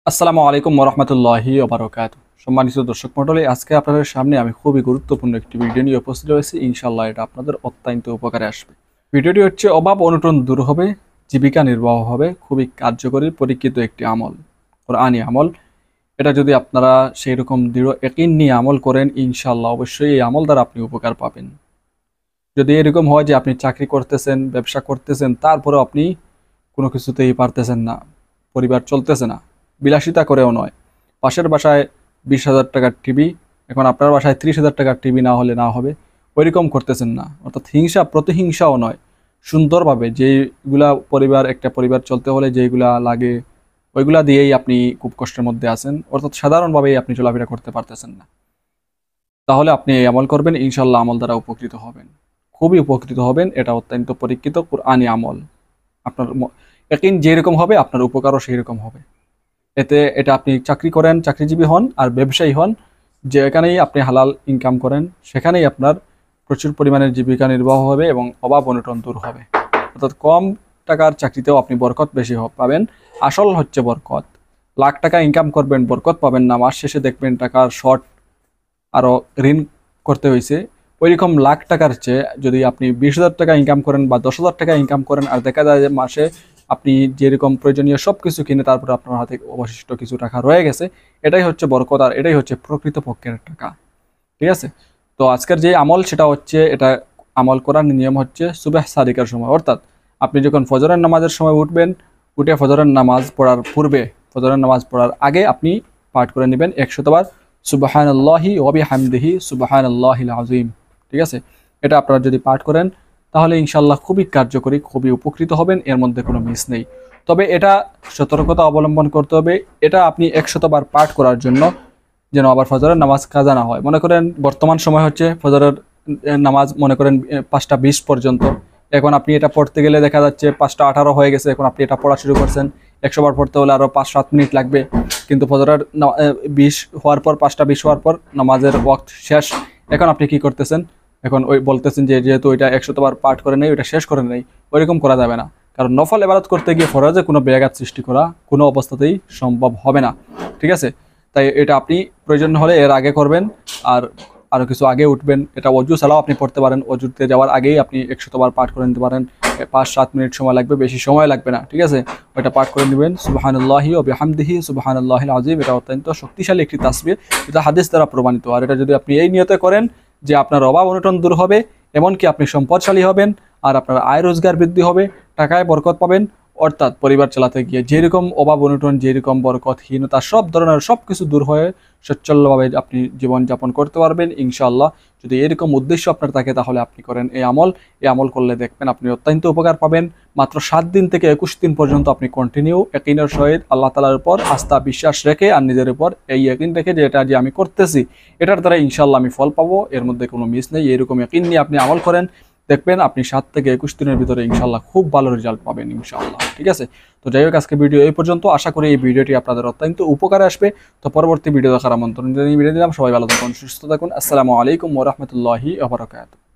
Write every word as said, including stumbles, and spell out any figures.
আসসালামু আলাইকুম ওরহমতুল্লাহি ওবারকাত। সম্মানিত দর্শক মণ্ডলী, আজকে আপনাদের সামনে আমি খুবই গুরুত্বপূর্ণ একটি ভিডিও নিয়ে উপস্থিত হয়েছি। ইনশাআল্লাহ এটা আপনাদের অত্যন্ত উপকারে আসবে। ভিডিওটি হচ্ছে অভাব অনটন দূর হবে, জীবিকা নির্বাহ হবে, খুবই কার্যকরী পরীক্ষিত একটি আমল, কোরআনী আমল। এটা যদি আপনারা সেই রকম দৃঢ় ইয়াকিন নিয়ে আমল করেন, ইনশাআল্লাহ অবশ্যই এই আমল দ্বারা আপনি উপকার পাবেন। যদি এরকম হয় যে আপনি চাকরি করতেছেন, ব্যবসা করতেছেন, তারপরেও আপনি কোনো কিছুতেই পারতেছেন না, পরিবার চলতেছে না, বিলাসিতা করেও নয়, পাশের বাসায় বিশ হাজার টাকার টিভি, এখন আপনার বাসায় ত্রিশ হাজার টাকার টিভি না হলে না হবে, ওইরকম করতেছেন না, অর্থাৎ হিংসা প্রতিহিংসাও নয়, সুন্দরভাবে যেইগুলা পরিবার একটা পরিবার চলতে হলে যেইগুলা লাগে ওইগুলা দিয়েই আপনি খুব কষ্টের মধ্যে আছেন, অর্থাৎ সাধারণভাবেই আপনি চলাফেরা করতে পারতেছেন না, তাহলে আপনি এই আমল করবেন, ইনশাল্লাহ আমল দ্বারা উপকৃত হবেন, খুবই উপকৃত হবেন। এটা অত্যন্ত পরীক্ষিত কোরআনী আমল। আপনার ইয়াকিন যেরকম হবে আপনার উপকারও সেই রকম হবে। এতে এটা আপনি চাকরি করেন, চাকরিজীবী হন আর ব্যবসায়ী হন, যেখানেই আপনি হালাল ইনকাম করেন সেখানেই আপনার প্রচুর পরিমাণের জীবিকা নির্বাহ হবে এবং অভাব অনটন দূর হবে। অর্থাৎ কম টাকার চাকরিতেও আপনি বরকত বেশি পাবেন। আসল হচ্ছে বরকত। লাখ টাকা ইনকাম করবেন, বরকত পাবেন না, মাস শেষে দেখবেন টাকার শর্ট, আরও ঋণ করতে হয়েছে। ওইরকম লাখ টাকার চেয়ে যদি আপনি বিশ হাজার টাকা ইনকাম করেন বা দশ হাজার টাকা ইনকাম করেন আর দেখা যায় যে মাসে আপনি যেরকম প্রয়োজনীয় সব কিছু কিনে তারপরে আপনার হাতে অবশিষ্ট কিছু টাকা রয়ে গেছে, এটাই হচ্ছে বরকত আর এটাই হচ্ছে প্রকৃত পক্ষের টাকা। ঠিক আছে? তো আজকের যে আমল সেটা হচ্ছে, এটা আমল করার নিয়ম হচ্ছে সুবহ সাদিকার সময়, অর্থাৎ আপনি যখন ফজরের নামাজের সময় উঠবেন, উঠে ফজরের নামাজ পড়ার পূর্বে, ফজরের নামাজ পড়ার আগে আপনি পাঠ করে নেবেন একশতবার সুবহানাল্লাহি ওয়া বিহামদিহি সুবহানাল্লাহিল আযীম। ঠিক আছে? এটা আপনারা যদি পাঠ করেন তাহলে ইনশাল্লাহ খুবই কার্যকরী, খুবই উপকৃত হবেন, এর মধ্যে কোনো মিস নেই। তবে এটা সতর্কতা অবলম্বন করতে হবে, এটা আপনি একশতবার পাঠ করার জন্য যেন আবার ফজরের নামাজ কাজা না হয়। মনে করেন বর্তমান সময় হচ্ছে ফজরের নামাজ মনে করেন পাঁচটা বিশ পর্যন্ত, এখন আপনি এটা পড়তে গেলে দেখা যাচ্ছে পাঁচটা আঠারো হয়ে গেছে, এখন আপনি এটা পড়া শুরু করছেন, একশো বার পড়তে হলে আরও পাঁচ সাত মিনিট লাগবে, কিন্তু ফজরের বিশ হওয়ার পর, পাঁচটা বিশ হওয়ার পর নামাজের ওয়াক্ত শেষ, এখন আপনি কি করতেছেন, এখন ওই বলতেছেন যে যেহেতু ওইটা একশতবার পাঠ করে নেই, ওইটা শেষ করে নেই, ওইরকম করা যাবে না। কারণ নফল ইবাদত করতে গিয়ে ফরজে কোনো ব্যাঘাত সৃষ্টি করা কোনো অবস্থাতেই সম্ভব হবে না। ঠিক আছে? তাই এটা আপনি প্রয়োজন হলে এর আগে করবেন, আর আরও কিছু আগে উঠবেন। এটা অজু ছাড়াও আপনি পড়তে পারেন, অজুতে যাওয়ার আগেই আপনি একশতবার পাঠ করে নিতে পারেন, পাঁচ সাত মিনিট সময় লাগবে, বেশি সময় লাগবে না। ঠিক আছে? ওইটা পাঠ করে নেবেন সুবহানাল্লাহি ওয়া বিহামদিহি সুবহানাল্লাহিল আযীম। এটা অত্যন্ত শক্তিশালী একটি তাসবিহ, এটা হাদিস দ্বারা প্রমাণিত। আর এটা যদি আপনি এই নিয়তে করেন যে আপনার অভাব অনটন দূর হবে, এমনকি আপনি সম্পদশালী হবেন, আর আপনার আয় রোজগার বৃদ্ধি হবে, টাকায় বরকত পাবেন, অর্থাৎ পরিবার চালাতে গিয়ে যেরকম অভাব অনটন, যেরকম বরকতহীনতা, সব ধরনের সব কিছু দূর হয়ে সচ্ছলভাবে আপনি জীবনযাপন করতে পারবেন ইনশাআল্লাহ। যদি এরকম উদ্দেশ্য আপনার থাকে তাহলে আপনি করেন এই আমল। এই আমল করলে দেখবেন আপনি অত্যন্ত উপকার পাবেন। মাত্র সাত দিন থেকে একুশ দিন পর্যন্ত আপনি কন্টিনিউ ইয়াকিনের সহিত আল্লাহ তাআলার উপর আস্থা বিশ্বাস রেখে আর নিজের উপর এই ইয়াকিন রেখে যে এটা যে আমি করতেছি এটার দ্বারা ইনশাআল্লাহ আমি ফল পাবো, এর মধ্যে কোনো মিস নেই, এরকম ইয়াকিন নিয়ে আপনি আমল করেন, দেখবেন আপনি সাত থেকে একুশ দিনের ভিতরে ইনশাআল্লাহ খুব ভালো রেজাল্ট পাবেন ইনশাআল্লাহ। ঠিক আছে? তো যাই হোক, আজকে ভিডিও এই পর্যন্ত। আশা করি এই ভিডিওটি আপনাদের অত্যন্ত উপকারে আসবে। তো পরবর্তী ভিডিও দেখার আমন্ত্রণ জানিয়ে বিদায় দিলাম। সবাই ভালো থাকুন, সুস্থ থাকুন। আসসালামু আলাইকুম ওয়া রাহমাতুল্লাহি ওয়া বারাকাতুহু।